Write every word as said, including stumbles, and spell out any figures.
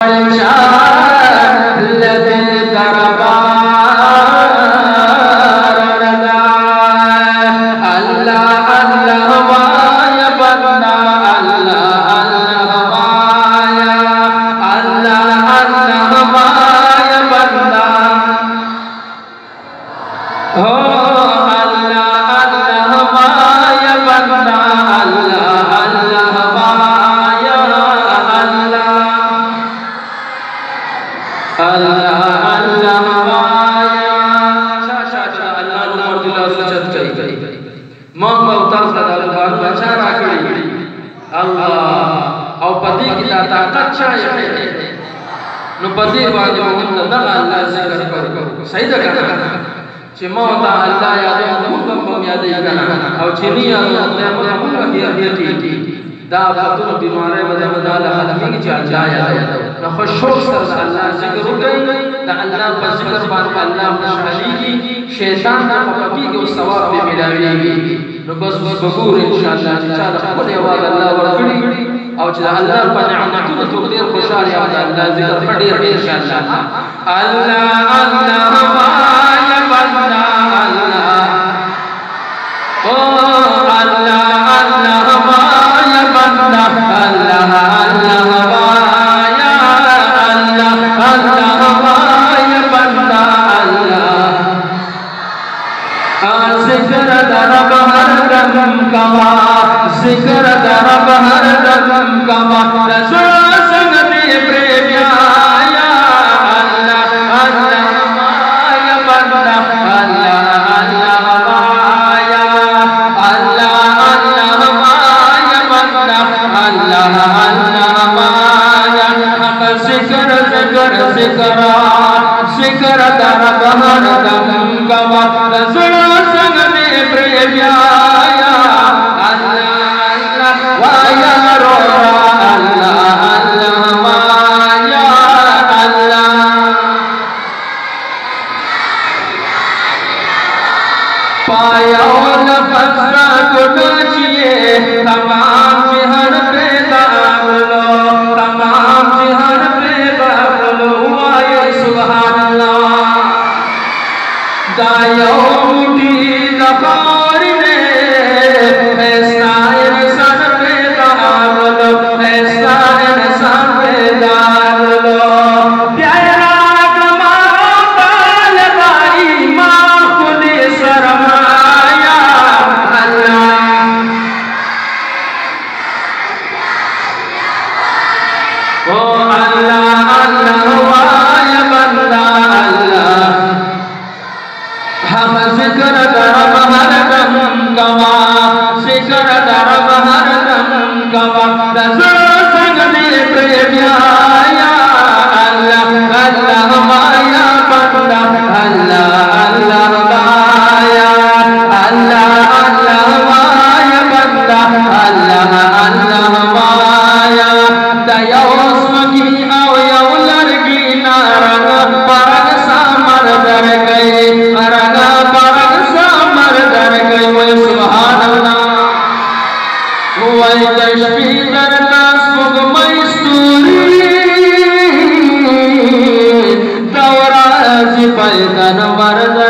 शैतान का पकी के उस सवाब में मिलावेगी नो बस बगूर इंशाअल्लाह इंशाअल्लाह खुद आवाज अल्लाह वरकड़ी और जब अल्लाह पर नेमतों तो देर खुशहाल या अल्लाह जिक्र पढ़े इंशाअल्लाह अल्लाह अल्लाह या बंदा अल्लाह ओ अल्लाह अल्लाह या बंदा अल्लाह अल्लाह या अल्लाह अल्लाह या बंदा जिक्र दरब हर दम कमा जिक्र दरब हर दम कमा रसूल संग में प्रेम आया अल्लाह अल्लाह माया बंदा अल्लाह अल्लाह माया अल्लाह अल्लाह माया बंदा अल्लाह अल्लाह माया हक जिक्र जिक्र जिक्र जिक्र दरब हर दम कमा रसूल पैदन वरद